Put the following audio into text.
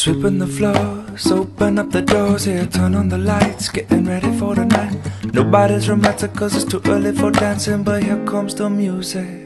Sweeping the floors, open up the doors, yeah, turn on the lights, getting ready for the night. Nobody's romantic cause it's too early for dancing, but here comes the music.